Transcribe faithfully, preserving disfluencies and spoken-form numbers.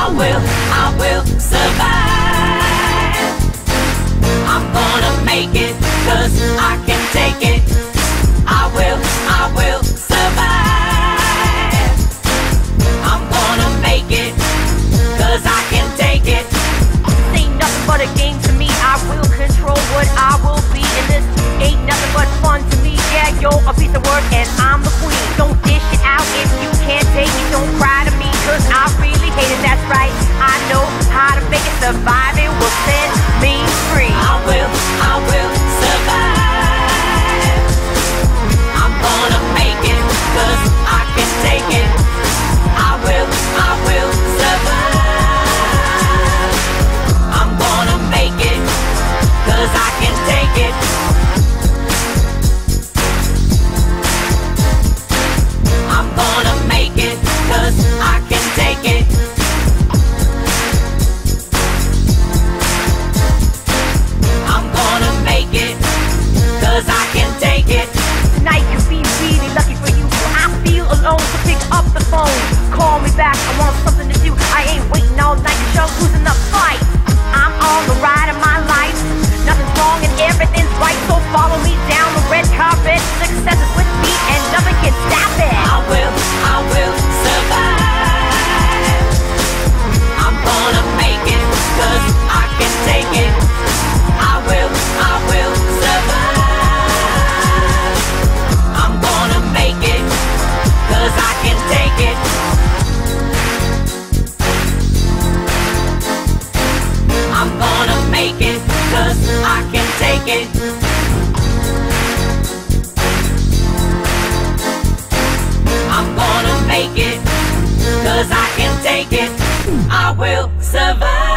I will, I will survive. I'm gonna make it, cause I can take it. I will, I will survive. I'm gonna make it, cause I can take it. This ain't nothing but a game to me. I will control what I will be, and this ain't nothing but fun to me. Yeah, yo, a piece of work and I'm the queen. Don't dish it out if you can't take it. Don't cry to me, cause I really hate it. That's right, I know how to make it. Surviving will set me free. I will, I will survive. I'm gonna make it, cause I can take it. I will, I will survive. I'm gonna make it, cause I can take it. I'm gonna make it, cause I can take it. I'm gonna make it, cause I can take it. Tonight could be really lucky for you. I feel alone, so pick up the phone. Call me back, I want something to do. I ain't waiting all night to show who's in the fight. I'm on the ride of my life. Nothing's wrong and everything's right, so follow me down the red carpet. Success is with me and nothing can stop it. I will, I will survive. I'm gonna make it, cause I can take it. I will, I will survive. I'm gonna make it, cause I can take it. I'm gonna make it, cause I can take it. I'm gonna make it, cause I can take it. I will survive.